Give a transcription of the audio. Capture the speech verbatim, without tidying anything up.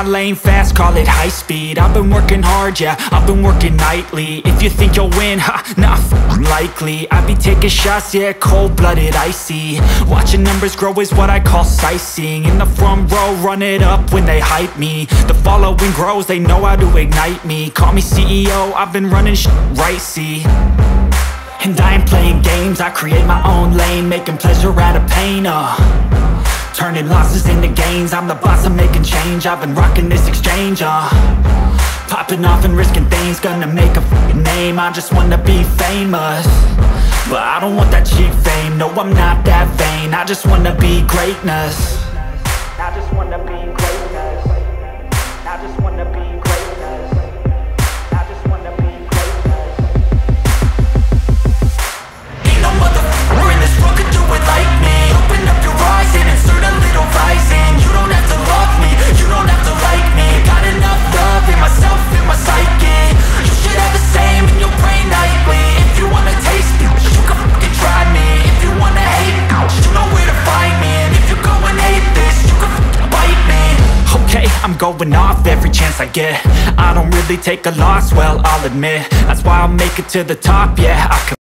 lane fast, call it high speed. I've been working hard, yeah, I've been working nightly. If you think you'll win, ha, nah, f***ing likely. I be taking shots, yeah, cold-blooded, icy. Watching numbers grow is what I call sightseeing. In the front row, run it up when they hype me. The following grows, they know how to ignite me. Call me C E O, I've been running shit right, see. And I ain't playing games, I create my own lane, making pleasure out of pain, uh turning losses into gains, I'm the boss, I'm making change. I've been rocking this exchange, uh popping off and risking things, gonna make a f***ing name. I just wanna be famous, but I don't want that cheap fame. No, I'm not that vain, I just wanna be greatness. I just wanna be greatness. I just wanna be greatness. I just wanna be greatness. Ain't no motherfucker in this world could do it like me. Open up your eyes and insert a little rising. You don't have to love me, you don't have to like me. Got enough love in myself, in my psyche. You should have the same in your brain nightly. If you wanna taste me, you can fucking try me. If you wanna hate me, you know where to find me. And if you go and hate this, you can fucking bite me. Okay, I'm going off every chance I get. I don't really take a loss, well, I'll admit. That's why I'll make it to the top, yeah, I can